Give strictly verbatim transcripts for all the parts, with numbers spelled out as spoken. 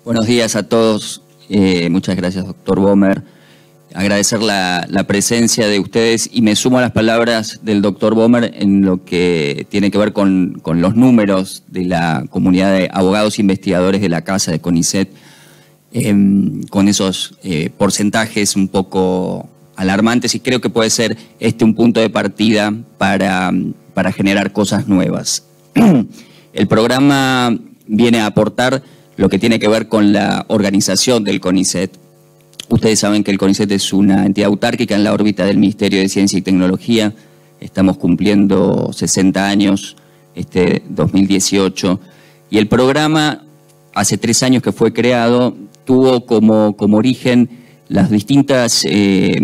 Buenos días a todos. Eh, muchas gracias, doctor Bomer. Agradecer la, la presencia de ustedes y me sumo a las palabras del doctor Bomer en lo que tiene que ver con, con los números de la comunidad de abogados investigadores de la Casa de CONICET, eh, con esos eh, porcentajes un poco alarmantes, y creo que puede ser este un punto de partida para, para generar cosas nuevas. El programa viene a aportar lo que tiene que ver con la organización del CONICET. Ustedes saben que el CONICET es una entidad autárquica en la órbita del Ministerio de Ciencia y Tecnología. Estamos cumpliendo sesenta años, este dos mil dieciocho, y el programa, hace tres años que fue creado, tuvo como, como origen las distintas eh,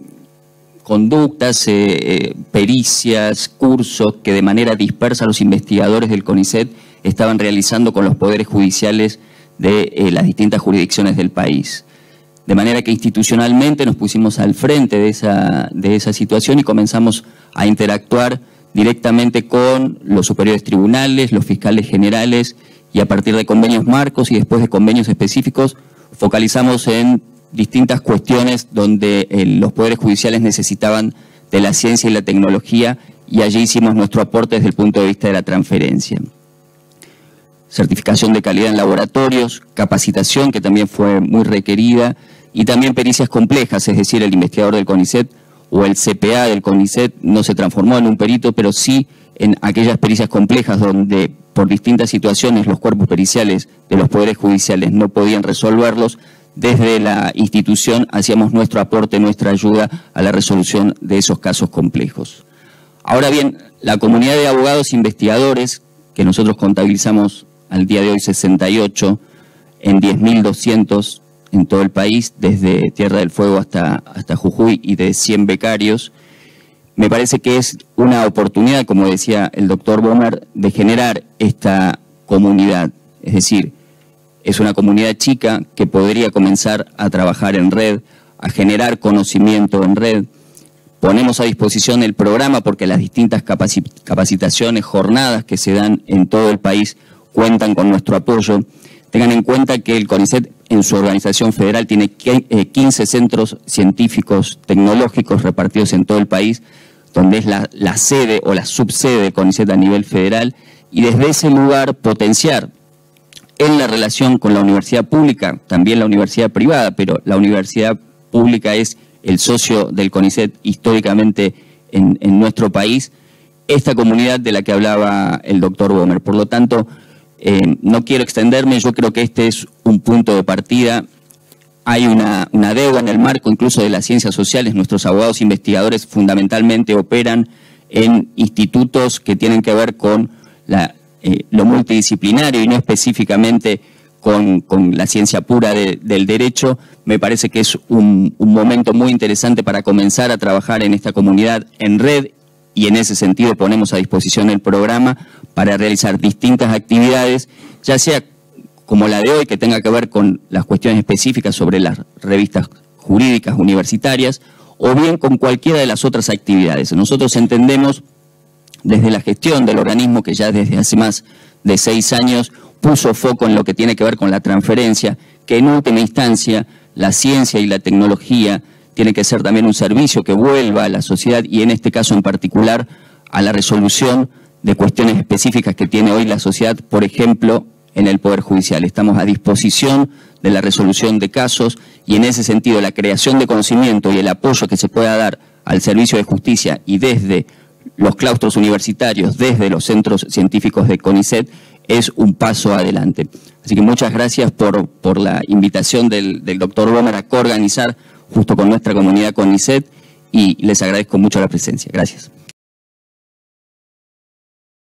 conductas, eh, pericias, cursos que de manera dispersa los investigadores del CONICET estaban realizando con los poderes judiciales de eh, las distintas jurisdicciones del país. De manera que institucionalmente nos pusimos al frente de esa, de esa situación y comenzamos a interactuar directamente con los superiores tribunales, los fiscales generales, y a partir de convenios marcos y después de convenios específicos focalizamos en distintas cuestiones donde eh, los poderes judiciales necesitaban de la ciencia y la tecnología, y allí hicimos nuestro aporte desde el punto de vista de la transferencia. Certificación de calidad en laboratorios, capacitación que también fue muy requerida, y también pericias complejas, es decir, el investigador del CONICET o el C P A del CONICET no se transformó en un perito, pero sí en aquellas pericias complejas donde por distintas situaciones los cuerpos periciales de los poderes judiciales no podían resolverlos. Desde la institución hacíamos nuestro aporte, nuestra ayuda a la resolución de esos casos complejos. Ahora bien, la comunidad de abogados investigadores, que nosotros contabilizamos al día de hoy sesenta y ocho, en diez mil doscientos en todo el país, desde Tierra del Fuego hasta, hasta Jujuy, y de cien becarios, me parece que es una oportunidad, como decía el doctor Bomer, de generar esta comunidad. Es decir, es una comunidad chica que podría comenzar a trabajar en red, a generar conocimiento en red. Ponemos a disposición el programa porque las distintas capacitaciones, jornadas que se dan en todo el país cuentan con nuestro apoyo. Tengan en cuenta que el CONICET en su organización federal tiene quince centros científicos tecnológicos repartidos en todo el país, donde es la, la sede o la subsede del CONICET a nivel federal, y desde ese lugar potenciar en la relación con la universidad pública, también la universidad privada, pero la universidad pública es el socio del CONICET históricamente en, en nuestro país, esta comunidad de la que hablaba el doctor Bomer. Por lo tanto, Eh, no quiero extenderme, yo creo que este es un punto de partida. Hay una, una deuda en el marco incluso de las ciencias sociales. Nuestros abogados investigadores fundamentalmente operan en institutos que tienen que ver con la, eh, lo multidisciplinario y no específicamente con, con la ciencia pura de, del derecho. Me parece que es un, un momento muy interesante para comenzar a trabajar en esta comunidad en red, y en ese sentido ponemos a disposición el programa para realizar distintas actividades, ya sea como la de hoy, que tenga que ver con las cuestiones específicas sobre las revistas jurídicas universitarias, o bien con cualquiera de las otras actividades. Nosotros entendemos desde la gestión del organismo, que ya desde hace más de seis años puso foco en lo que tiene que ver con la transferencia, que en última instancia la ciencia y la tecnología tiene que ser también un servicio que vuelva a la sociedad, y en este caso en particular a la resolución de cuestiones específicas que tiene hoy la sociedad, por ejemplo, en el Poder Judicial. Estamos a disposición de la resolución de casos, y en ese sentido la creación de conocimiento y el apoyo que se pueda dar al servicio de justicia, y desde los claustros universitarios, desde los centros científicos de CONICET, es un paso adelante. Así que muchas gracias por, por la invitación del, del doctor Bomer a coorganizar justo con nuestra comunidad CONICET, y les agradezco mucho la presencia. Gracias.